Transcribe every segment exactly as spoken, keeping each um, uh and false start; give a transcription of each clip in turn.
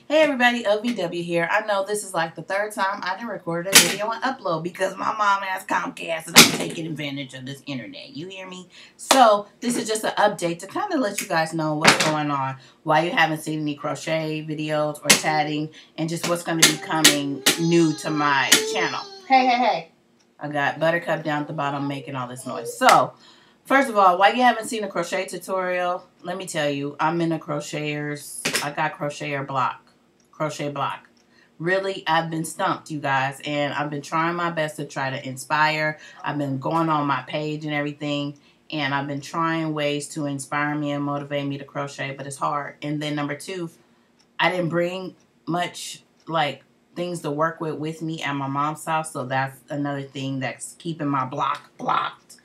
Hey everybody, O V W here. I know this is like the third time I didn't record a video and upload because my mom has Comcast and I'm taking advantage of this internet. You hear me? So this is just an update to kind of let you guys know what's going on, why you haven't seen any crochet videos or tatting, and just what's going to be coming new to my channel. Hey, hey, hey. I got Buttercup down at the bottom making all this noise. So first of all, why you haven't seen a crochet tutorial? Let me tell you, I'm in a crocheters. I got crocheter block. Crochet block. Really, I've been stumped, you guys, and I've been trying my best to try to inspire. I've been going on my page and everything, and I've been trying ways to inspire me and motivate me to crochet, but it's hard. And then number two, I didn't bring much like things to work with with me at my mom's house, so that's another thing that's keeping my block blocked.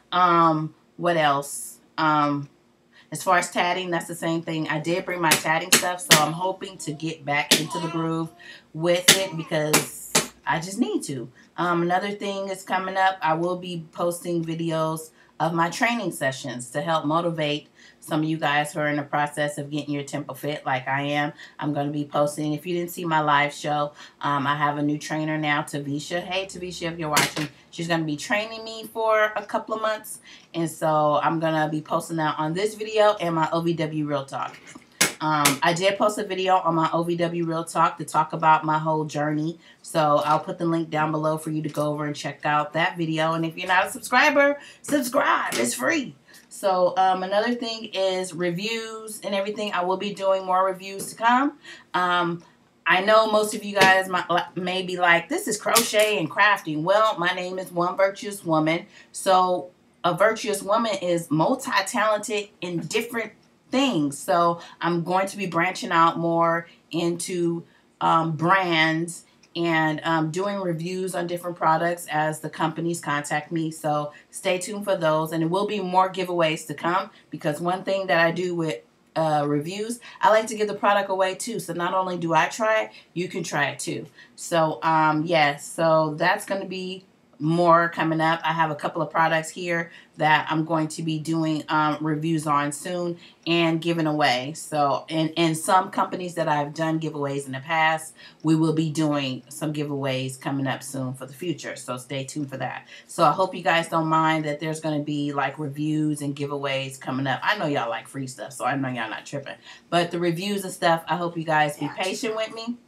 Um, what else? Um, As far as tatting, that's the same thing. I did bring my tatting stuff, so I'm hoping to get back into the groove with it because I just need to. Um, another thing is coming up. I will be posting videos of my training sessions to help motivate some of you guys who are in the process of getting your tempo fit like I am. I'm going to be posting. If you didn't see my live show, um, I have a new trainer now, Tavisha. Hey, Tavisha, if you're watching. She's going to be training me for a couple of months. And so I'm going to be posting that on this video and my O V W Real Talk. Um, I did post a video on my O V W Real Talk to talk about my whole journey. So I'll put the link down below for you to go over and check out that video. And if you're not a subscriber, subscribe. It's free. So um, another thing is reviews and everything. I will be doing more reviews to come. Um, I know most of you guys might, may be like, this is crochet and crafting. Well, my name is One Virtuous Woman. So a virtuous woman is multi-talented in different things. So I'm going to be branching out more into um, brands and um, doing reviews on different products as the companies contact me. So stay tuned for those. And there will be more giveaways to come because one thing that I do with uh, reviews, I like to give the product away too. So not only do I try it, you can try it too. So um, yes, so that's going to be more coming up. I have a couple of products here that I'm going to be doing um, reviews on soon and giving away. So, and, and some companies that I've done giveaways in the past, we will be doing some giveaways coming up soon for the future. So stay tuned for that. So I hope you guys don't mind that there's going to be like reviews and giveaways coming up. I know y'all like free stuff, so I know y'all not tripping. But the reviews and stuff, I hope you guys be patient with me.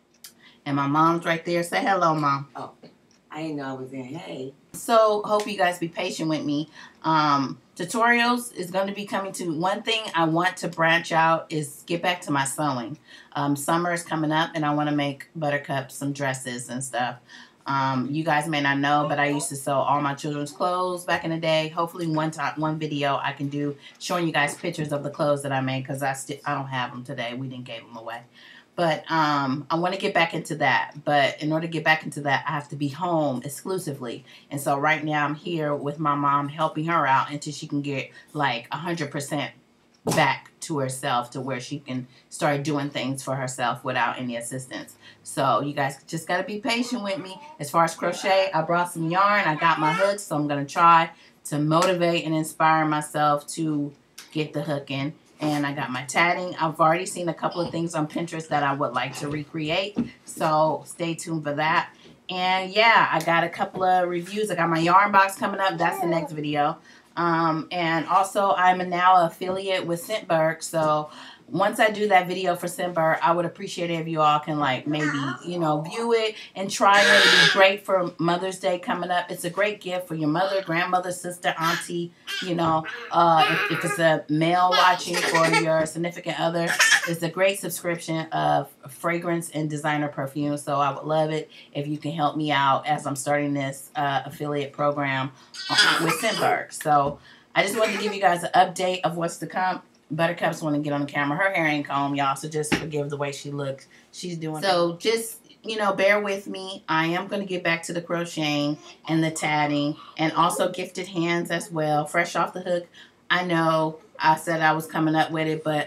And my mom's right there. Say hello, Mom. Oh. I didn't know I was in. Hey. So, hope you guys be patient with me. Um, tutorials is going to be coming to. One thing I want to branch out is get back to my sewing. Um, summer is coming up and I want to make Buttercup some dresses and stuff. Um, you guys may not know, but I used to sew all my children's clothes back in the day. Hopefully one time, one video I can do showing you guys pictures of the clothes that I made because I, still I don't have them today. We didn't give them away. But um, I want to get back into that. But in order to get back into that, I have to be home exclusively. And so right now I'm here with my mom helping her out until she can get like one hundred percent back to herself to where she can start doing things for herself without any assistance. So you guys just got to be patient with me. As far as crochet, I brought some yarn. I got my hooks, so I'm going to try to motivate and inspire myself to get the hook in. And I got my tatting. I've already seen a couple of things on Pinterest that I would like to recreate. So stay tuned for that. And yeah, I got a couple of reviews. I got my yarn box coming up. That's the next video. Um, and also, I'm now an affiliate with Scentbird. So once I do that video for Scentbird, I would appreciate it if you all can like maybe, you know, view it and try it. It'd be great for Mother's Day coming up. It's a great gift for your mother, grandmother, sister, auntie, you know, uh, if, if it's a male watching for your significant other. It's a great subscription of fragrance and designer perfume. So I would love it if you can help me out as I'm starting this uh, affiliate program with Scentbird. So I just wanted to give you guys an update of what's to come. Buttercup's want to get on the camera. Her hair ain't combed, y'all, so just forgive the way she looks. She's doing so it. Just, you know, bear with me. I am going to get back to the crocheting and the tatting and also gifted hands as well. Fresh off the hook. I know I said I was coming up with it, but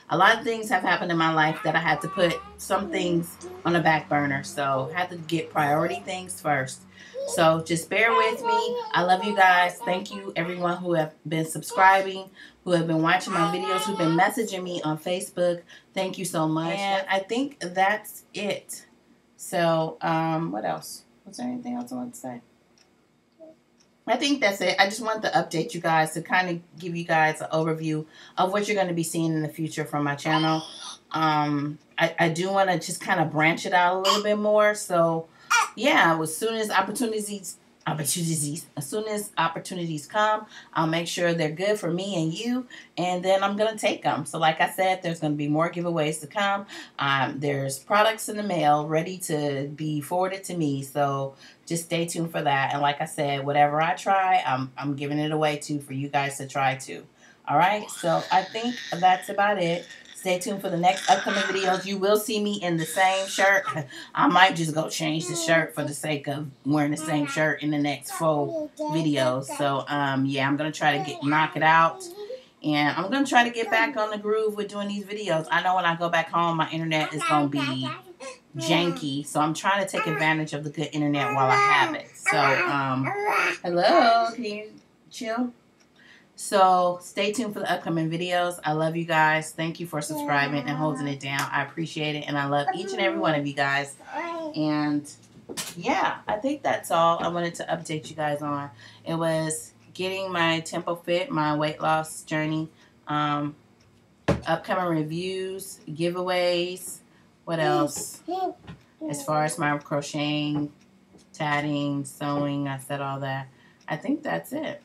a lot of things have happened in my life that I had to put some things on the back burner. So I had to get priority things first. So just bear with me. I love you guys. Thank you everyone who have been subscribing, who have been watching my videos, who've been messaging me on Facebook. Thank you so much. And I think that's it. So um, what else? Was there anything else I want to say? I think that's it. I just wanted to update you guys to kind of give you guys an overview of what you're going to be seeing in the future from my channel. Um, I, I do want to just kind of branch it out a little bit more. So, yeah, as soon as opportunities, opportunities, as soon as opportunities come, I'll make sure they're good for me and you, and then I'm going to take them. So, like I said, there's going to be more giveaways to come. Um, there's products in the mail ready to be forwarded to me. So, just stay tuned for that. And like I said, whatever I try, I'm, I'm giving it away too for you guys to try too. All right. So I think that's about it. Stay tuned for the next upcoming videos. You will see me in the same shirt. I might just go change the shirt for the sake of wearing the same shirt in the next four videos. So um, yeah, I'm going to try to get knock it out. And I'm going to try to get back on the groove with doing these videos. I know when I go back home, my internet is going to be janky, so I'm trying to take advantage of the good internet while I have it. So, um, hello, can you chill? So, stay tuned for the upcoming videos. I love you guys. Thank you for subscribing and holding it down. I appreciate it, and I love each and every one of you guys. And, yeah, I think that's all I wanted to update you guys on. It was getting my tempo fit, my weight loss journey, um, upcoming reviews, giveaways. What else? As far as my crocheting, tatting, sewing, I said all that. I think that's it.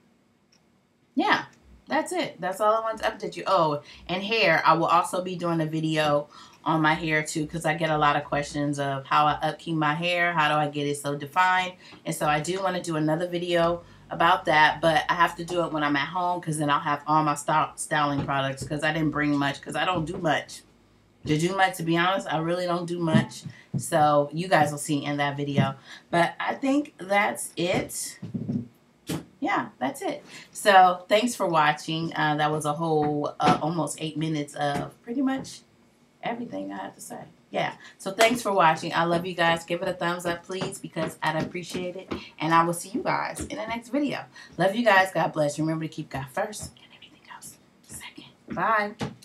Yeah, that's it. That's all I want to update you. Oh, and hair. I will also be doing a video on my hair too, because I get a lot of questions of how I upkeep my hair. How do I get it so defined? And so I do want to do another video about that, but I have to do it when I'm at home, because then I'll have all my style styling products, because I didn't bring much, because I don't do much. To do much, to be honest, I really don't do much. So you guys will see in that video. But I think that's it. Yeah, that's it. So thanks for watching. Uh, that was a whole uh, almost eight minutes of pretty much everything I have to say. Yeah. So thanks for watching. I love you guys. Give it a thumbs up, please, because I'd appreciate it. And I will see you guys in the next video. Love you guys. God bless. Remember to keep God first and everything else second. Bye.